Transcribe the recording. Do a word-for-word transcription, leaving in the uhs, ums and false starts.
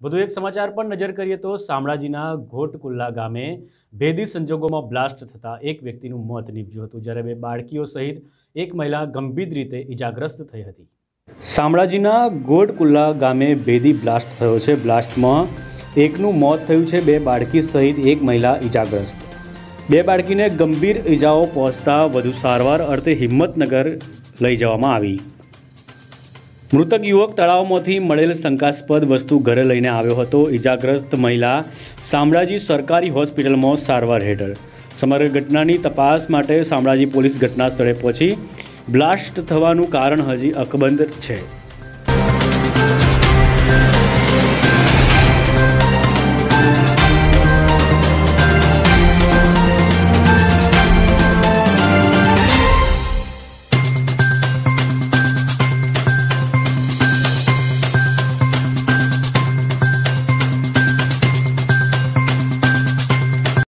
વધુ એક સમાચાર પર નજર કરીએ તો શામળાજીના ઘોટકુલ્લા ગામે ભેદી સંજોગોમાં બ્લાસ્ટ થતા એક વ્યક્તિનું મોત નીપજ્યું હતું, જ્યારે બે બાળકીઓ સહિત એક મહિલા ગંભીર રીતે ઇજાગ્રસ્ત થઈ હતી। શામળાજીના ઘોટકુલ્લા ગામે ભેદી બ્લાસ્ટ થયો છે। બ્લાસ્ટમાં એકનું મોત થયું છે, બે બાળકી સહિત એક મહિલા ઇજાગ્રસ્ત। બે બાળકીને ગંભીર ઇજાઓ પહોંચતા વધુ સારવાર અર્થે હિંમતનગર લઈ જવામાં આવી। મૃતક યુવક તળાવમાંથી મળેલ શંકાસ્પદ વસ્તુ ઘરે લઈને આવ્યો હતો। ઇજાગ્રસ્ત મહિલા શામળાજી સરકારી હોસ્પિટલમાં સારવાર હેઠળ। સમગ્ર ઘટનાની તપાસ માટે શામળાજી પોલીસ ઘટના સ્થળે પહોંચી બ્લાસ્ટ થવાનું કારણ હજી અકબંધ છે।